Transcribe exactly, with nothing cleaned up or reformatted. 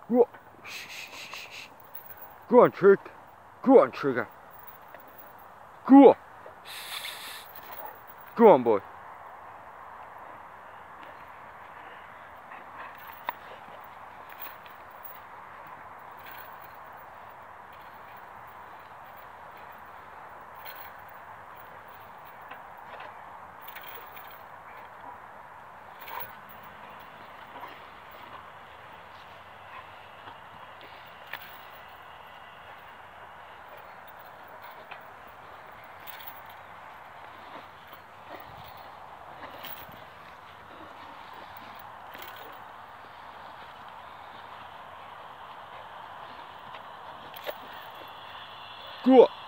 Go. Shh, shh, shh, shh. Go on, Trick. Go on, Trigger. Go. Go on, boy. Go.